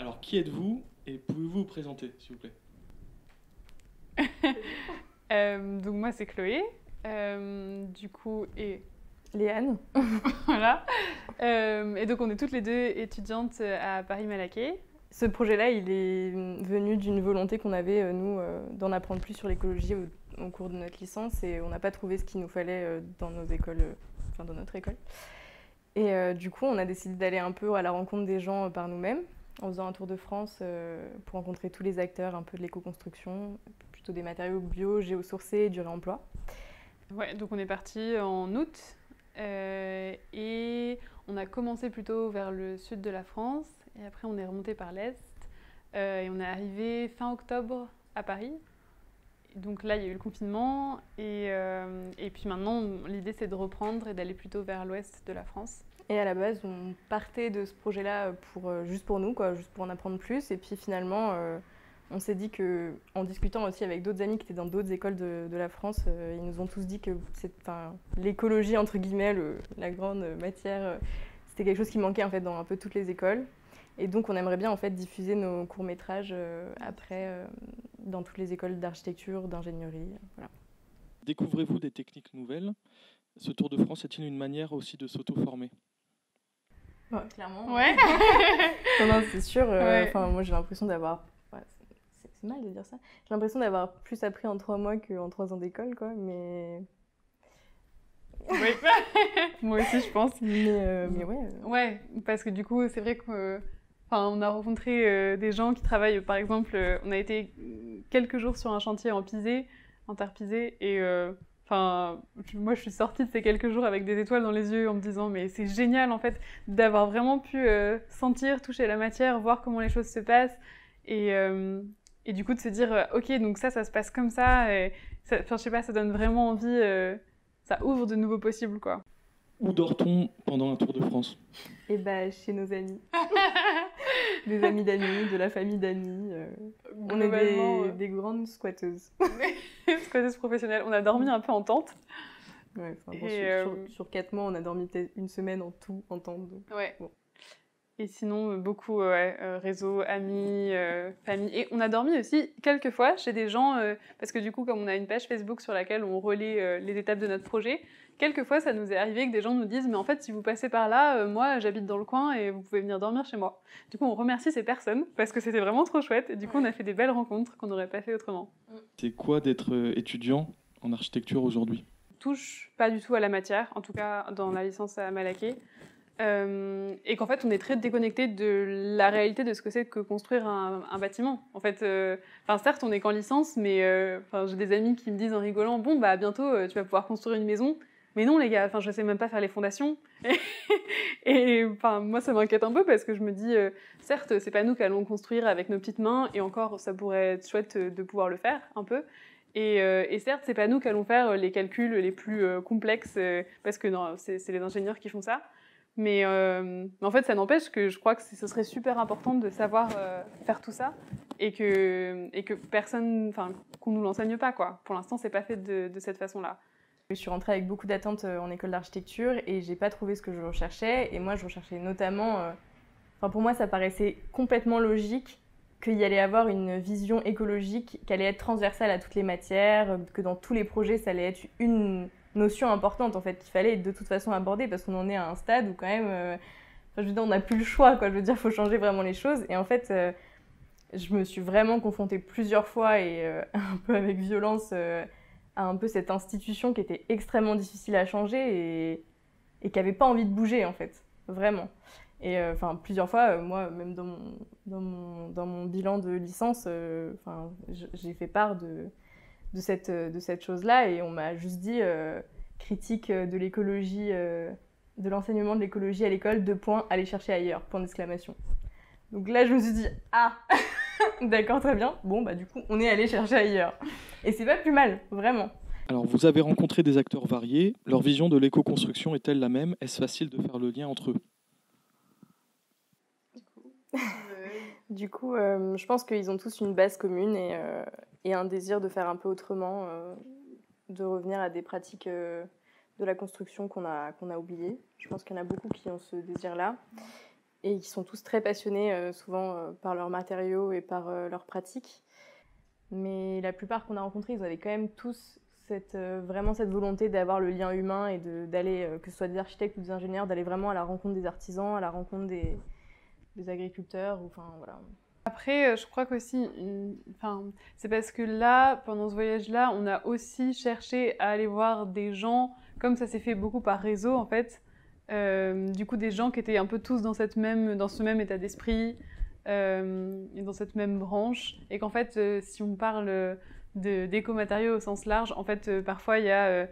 Alors, qui êtes-vous et pouvez-vous vous présenter, s'il vous plaît? Donc moi c'est Chloé, du coup et Léane. voilà. Et donc on est toutes les deux étudiantes à Paris-Malaquais. Ce projet-là, il est venu d'une volonté qu'on avait, nous, d'en apprendre plus sur l'écologie au cours de notre licence, et on n'a pas trouvé ce qu'il nous fallait dans nos écoles, enfin dans notre école. Et du coup, on a décidé d'aller un peu à la rencontre des gens par nous-mêmes, en faisant un tour de France pour rencontrer tous les acteurs un peu de l'éco-construction, plutôt des matériaux bio, géosourcés et du réemploi. Ouais, donc on est parti en août et on a commencé plutôt vers le sud de la France et après on est remonté par l'est et on est arrivé fin octobre à Paris. Donc là il y a eu le confinement et puis maintenant l'idée c'est de reprendre et d'aller plutôt vers l'ouest de la France. Et à la base, on partait de ce projet-là juste pour nous, quoi, juste pour en apprendre plus. Et puis finalement, on s'est dit qu'en discutant aussi avec d'autres amis qui étaient dans d'autres écoles de la France, ils nous ont tous dit que l'écologie, entre guillemets, la grande matière, c'était quelque chose qui manquait en fait dans un peu toutes les écoles. Et donc on aimerait bien en fait diffuser nos courts-métrages après dans toutes les écoles d'architecture, d'ingénierie. Voilà. Découvrez-vous des techniques nouvelles? Ce Tour de France est-il une manière aussi de s'auto-former? Ouais, clairement. Ouais. Non, c'est sûr. Ouais. Moi j'ai l'impression d'avoir... Ouais, c'est mal de dire ça. J'ai l'impression d'avoir plus appris en 3 mois qu'en 3 ans d'école, quoi. Mais... Oui. Moi aussi je pense. Mais ouais. Ouais, parce que du coup, c'est vrai qu'on a rencontré des gens qui travaillent, par exemple, on a été quelques jours sur un chantier en Pisé, en terre pisée, et moi je suis sortie de ces quelques jours avec des étoiles dans les yeux en me disant mais c'est génial en fait d'avoir vraiment pu sentir, toucher la matière, voir comment les choses se passent, et du coup de se dire ok donc ça se passe comme ça, et je sais pas, ça donne vraiment envie, ça ouvre de nouveaux possibles quoi. Où dort-on pendant un Tour de France? Et bah chez nos amis. Des amis d'amis, de la famille d'amis. On est des grandes squatteuses. Squatteuse professionnelle. On a dormi un peu en tente. Ouais, sur 4 mois, on a dormi peut-être une semaine en tout en tente. Donc, ouais. Bon. Et sinon, beaucoup réseau, amis, famille. Et on a dormi aussi quelques fois chez des gens, parce que du coup, comme on a une page Facebook sur laquelle on relaie les étapes de notre projet, quelquefois, ça nous est arrivé que des gens nous disent « Mais en fait, si vous passez par là, moi, j'habite dans le coin et vous pouvez venir dormir chez moi. » Du coup, on remercie ces personnes parce que c'était vraiment trop chouette. Et du coup, on a fait des belles rencontres qu'on n'aurait pas fait autrement. C'est quoi d'être étudiant en architecture aujourd'hui? Touche pas du tout à la matière, en tout cas dans la licence à Malaquais. Et qu'en fait, on est très déconnecté de la réalité de ce que c'est que construire un bâtiment. En fait, certes, on est qu'en licence, mais j'ai des amis qui me disent en rigolant « Bon, bah bientôt, tu vas pouvoir construire une maison. » Mais non, les gars, je sais même pas faire les fondations. Et moi, ça m'inquiète un peu parce que je me dis, certes, c'est pas nous qui allons construire avec nos petites mains, et encore, ça pourrait être chouette de pouvoir le faire un peu. Et certes, c'est pas nous qui allons faire les calculs les plus complexes, parce que non, c'est les ingénieurs qui font ça. Mais en fait, ça n'empêche que je crois que ce serait super important de savoir faire tout ça et que personne, qu'on nous l'enseigne pas, quoi. Pour l'instant, c'est pas fait de cette façon-là. Je suis rentrée avec beaucoup d'attentes en école d'architecture et j'ai pas trouvé ce que je recherchais. Et moi, je recherchais notamment... pour moi, ça paraissait complètement logique qu'il y allait avoir une vision écologique, qu'elle allait être transversale à toutes les matières, que dans tous les projets, ça allait être une notion importante, en fait, qu'il fallait de toute façon aborder, parce qu'on en est à un stade où quand même... je veux dire, on n'a plus le choix, quoi. Je veux dire, il faut changer vraiment les choses. Et en fait, je me suis vraiment confrontée plusieurs fois et un peu avec violence... à un peu cette institution qui était extrêmement difficile à changer et qui n'avait pas envie de bouger, en fait, vraiment. Et plusieurs fois, moi, même dans mon bilan de licence, j'ai fait part de cette chose-là, et on m'a juste dit critique de l'écologie, de l'enseignement de l'écologie à l'école, 2 points, aller chercher ailleurs, point d'exclamation. Donc là, je me suis dit, ah d'accord, très bien. Bon, bah du coup, on est allé chercher ailleurs. Et c'est pas plus mal, vraiment. Alors, vous avez rencontré des acteurs variés. Leur vision de l'éco-construction est-elle la même? Est-ce facile de faire le lien entre eux? Du coup, je pense qu'ils ont tous une base commune et un désir de faire un peu autrement, de revenir à des pratiques de la construction qu'on a oubliées. Je pense qu'il y en a beaucoup qui ont ce désir-là. et qui sont tous très passionnés, souvent par leurs matériaux et par leurs pratiques. Mais la plupart qu'on a rencontrés, ils avaient quand même tous vraiment cette volonté d'avoir le lien humain et d'aller, que ce soit des architectes ou des ingénieurs, d'aller vraiment à la rencontre des artisans, à la rencontre des agriculteurs. Enfin, voilà. Après, je crois qu'aussi, c'est parce que là, pendant ce voyage-là, on a aussi cherché à aller voir des gens, comme ça s'est fait beaucoup par réseau en fait, du coup des gens qui étaient un peu tous dans ce même état d'esprit et dans cette même branche, et qu'en fait, si on parle d'écomatériaux au sens large, en fait, parfois il y a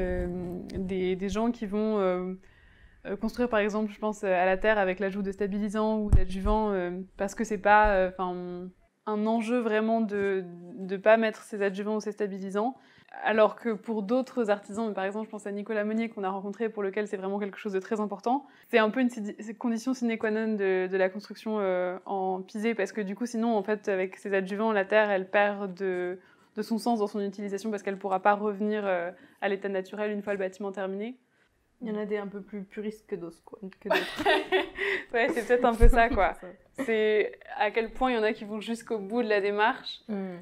des gens qui vont construire par exemple, je pense, à la terre avec l'ajout de stabilisants ou d'adjuvants parce que c'est pas un enjeu vraiment de ne pas mettre ces adjuvants ou ces stabilisants. Alors que pour d'autres artisans, par exemple, je pense à Nicolas Meunier qu'on a rencontré, pour lequel c'est vraiment quelque chose de très important. C'est un peu une condition sine qua non de la construction en pisé, parce que du coup, sinon, en fait, avec ces adjuvants, la terre, elle perd de son sens dans son utilisation parce qu'elle ne pourra pas revenir à l'état naturel une fois le bâtiment terminé. Il y en a des un peu plus puristes que d'autres. Ouais, c'est peut-être un peu ça, quoi. C'est à quel point il y en a qui vont jusqu'au bout de la démarche.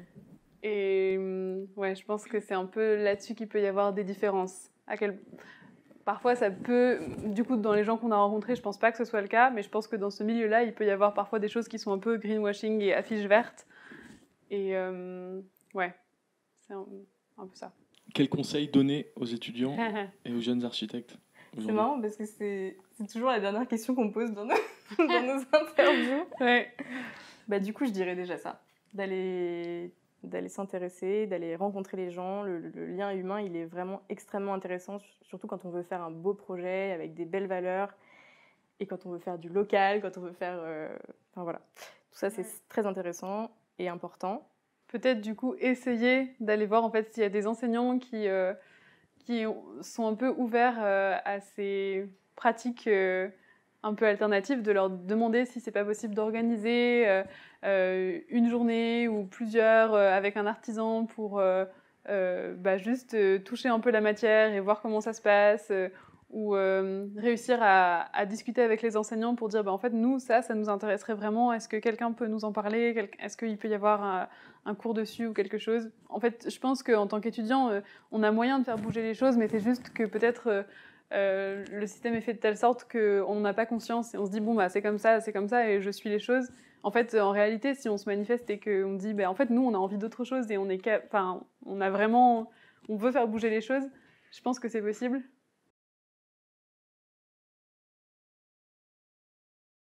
Et ouais, je pense que c'est un peu là-dessus qu'il peut y avoir des différences. Parfois, ça peut... Du coup, dans les gens qu'on a rencontrés, je pense pas que ce soit le cas, mais je pense que dans ce milieu-là, il peut y avoir parfois des choses qui sont un peu greenwashing et affiches vertes. Et ouais, c'est un peu ça. Quels conseils donner aux étudiants et aux jeunes architectes C'est marrant parce que c'est toujours la dernière question qu'on pose dans nos interviews. Ouais. Bah, du coup, je dirais déjà ça. D'aller s'intéresser, d'aller rencontrer les gens. Le lien humain, il est vraiment extrêmement intéressant, surtout quand on veut faire un beau projet avec des belles valeurs et quand on veut faire du local, quand on veut faire... Enfin voilà. Tout ça, c'est très intéressant et important. Peut-être du coup essayer d'aller voir en fait s'il y a des enseignants qui sont un peu ouverts à ces pratiques un peu alternatives, de leur demander si c'est pas possible d'organiser une journée ou plusieurs avec un artisan pour juste toucher un peu la matière et voir comment ça se passe, ou réussir à discuter avec les enseignants pour dire en fait nous ça nous intéresserait vraiment, est-ce que quelqu'un peut nous en parler, est-ce qu'il peut y avoir un cours dessus ou quelque chose. En fait, je pense qu'en tant qu'étudiant, on a moyen de faire bouger les choses, mais c'est juste que peut-être le système est fait de telle sorte qu'on n'a pas conscience et on se dit c'est comme ça et je suis les choses. En fait, en réalité, si on se manifeste et qu'on dit en fait nous on a envie d'autre chose et on veut faire bouger les choses, je pense que c'est possible.